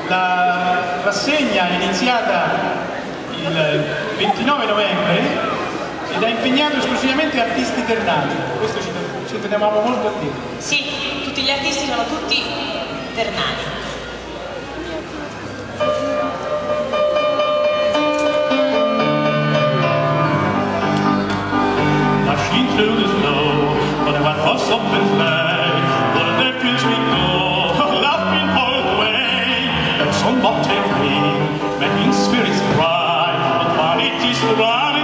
La rassegna è iniziata il 29 novembre ed ha impegnato esclusivamente artisti ternani. Questo ci tenevamo molto a dire. Sì, tutti gli artisti sono tutti ternani. Dashing through the snow, but I went for something flag. What there feels we go, laughing all the way. And some mountain rain, making spirits cry, but while it is right.